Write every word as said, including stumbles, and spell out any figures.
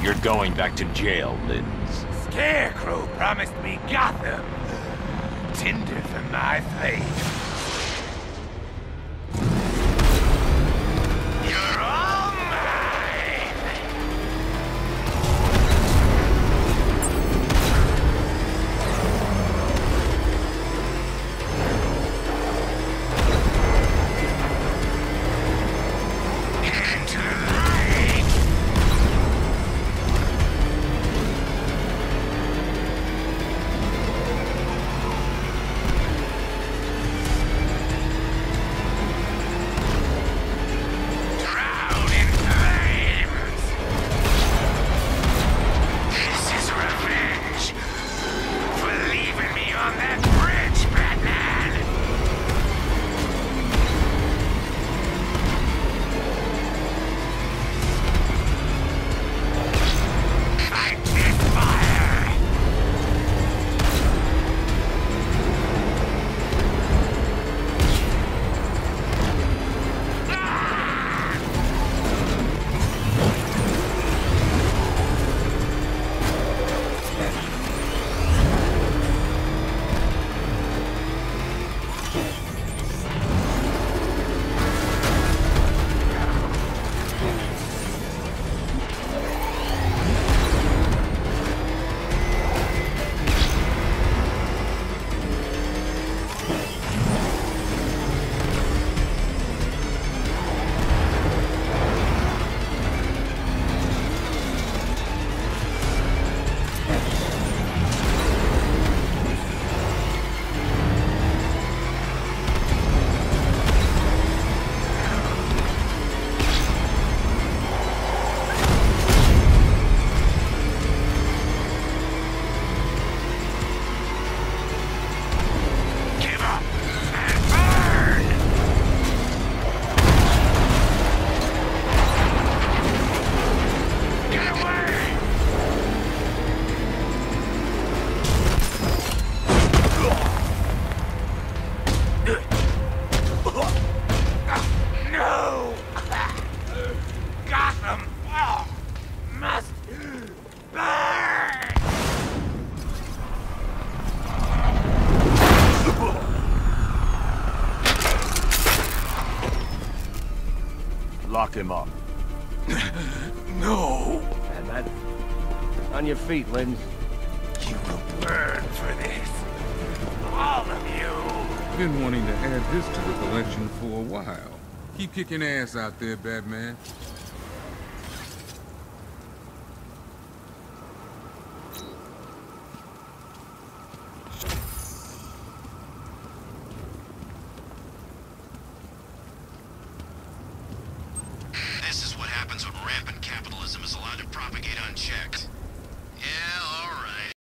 You're going back to jail, Linz. Scarecrow promised me Gotham. Tinder for my flame. You're all mine! Into the light! Drown in flames! This is revenge for leaving me on that bridge, Batman! Fight this fire! Ah! Give up and burn! Get away! No! Gotham oh, must burn! Lock him up. No! Batman. On your feet, Linz. You will burn for this. All of you! Been wanting to add this to the collection for a while. Keep kicking ass out there, Batman. This is what happens when rampant capitalism is allowed to propagate unchecked.